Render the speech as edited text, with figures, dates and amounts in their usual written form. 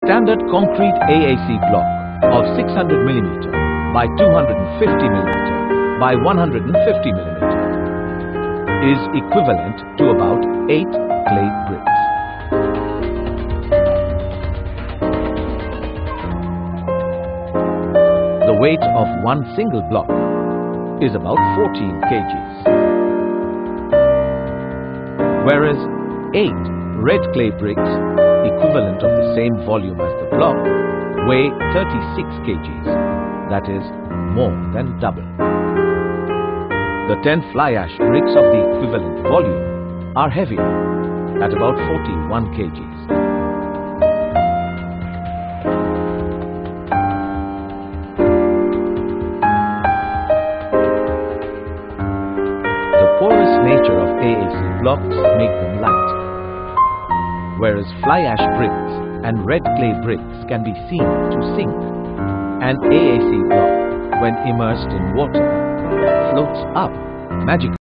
Standard concrete AAC block of 600 mm by 250 mm by 150 mm is equivalent to about 8 clay bricks. The weight of one single block is about 14 kgs, whereas 8 red clay bricks equivalent of the same volume as the block weigh 36 kgs, that is more than double. The 10 Flyash bricks of the equivalent volume are heavier at about 41 kgs. The porous nature of AAC blocks make them light, whereas Flyash bricks and red clay bricks can be seen to sink. An AAC block, when immersed in water, floats up magically.